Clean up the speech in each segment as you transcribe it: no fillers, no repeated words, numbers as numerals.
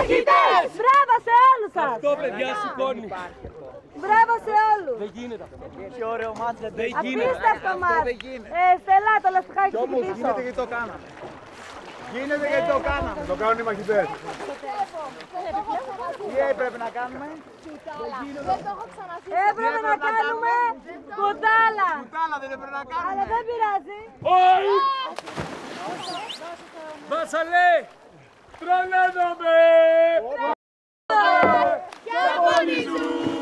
Μαχητές! Μπράβο σε όλους σας! Αυτό παιδιά σηκώνει. Μπράβο σε όλους! Δεν γίνεται αυτό. Τι ωραίο μάτς δεν Απίστευτο μάτς! Στέλλα, το λαστιχάκι σου πίσω. γίνεται γιατί το κάναμε. Γίνεται γιατί το κάναμε. Το κάνουν οι μαχητές. Τι έπρεπε να κάνουμε? Έπρεπε να κάνουμε κουτάλα. Κουτάλα δεν έπρεπε να κάνουμε. Αλλά δεν πειράζει. Όχι! Βασαλέ! Τρελαίνομαι! Και μόνοι σου!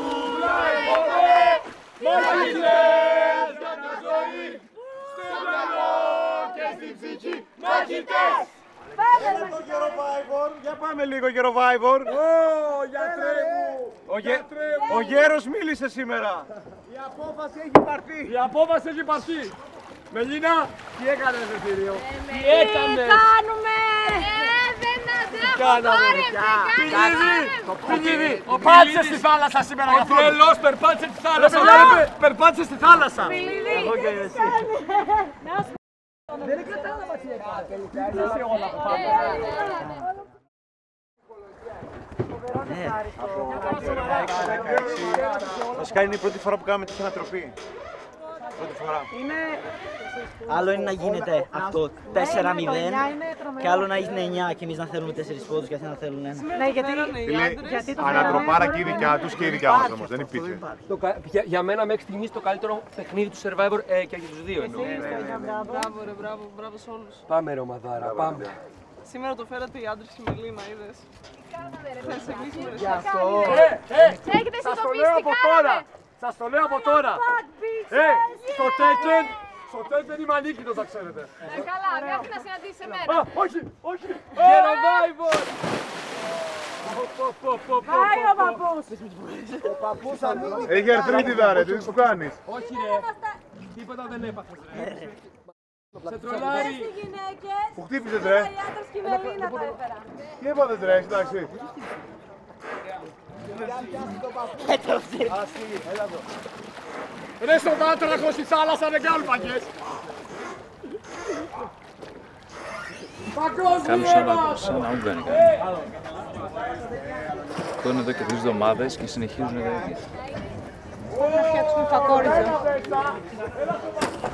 Μαχητές για τη ζωή, στο μυαλό και στην ψυχή. Μαχητές! Για πάμε λίγο Γεροβάιβορ. Γιατρέ μου! Ο γέρος μίλησε σήμερα. Η απόφαση έχει πάρθει. Η απόφαση έχει πάρθει. Μελίνα, τι έκανες ρε θηρίο? Τι έκανες? Κάνουμε! Πηγίδι! Περπάτησε στη θάλασσα σήμερα. Ο τρελός περπάτησε στη θάλασσα. Περπάτησε στη θάλασσα. Εγώ και εσύ. Δεν κατάλαβα τι Βασικά είναι η πρώτη φορά που κάνουμε τέτοια ανατροπή. Πρώτη φορά. Άλλο είναι να γίνεται αυτό 4-0 και άλλο να είναι 9 και εμείς να θέλουμε 4 πόντους και αυτοί να θέλουν 1. Ναι, γιατί το Ανατροπάρα και η δικιά τους και η δικιά μας όμως, δεν υπήρχε. Για μένα μέχρι στιγμής το καλύτερο παιχνίδι του Survivor και για τους δύο εννοώ. Μπράβο σε όλους. Πάμε ρε ομαδάρα, πάμε. Σήμερα το φέρατε οι άντρες και η Μελίνα, είδες. Έχετε Σας το λέω από τώρα! Σας το λέω από τώρα! Στο Tekken είμαι ανίκητος, θα ξέρετε. Καλά, μέχρι να συναντήσεις εμένα. Όχι, όχι! Γεροβάιβορ! Πάει ο παππούς. Έχει αρθρίτιδα ρε, τι σου κάνεις. Όχι ρε, τίποτα δεν έπαθες ρε. Σε τρολάρι! Οι γυναίκες, Που χτύπησες ρε. οι άντρες και η Μελίνα τα έφερα. Τι έπαθες ρε, έχεις εντάξει. Ρε στον Βάτραχο στη θάλασσα δεν κάνουν παγκές! Κάνουν σαν Ούγγανοι. Αυτό είναι εδώ και 2 εβδομάδες και συνεχίζουν τα ίδια. Να φτιάξουμε φακόριζο.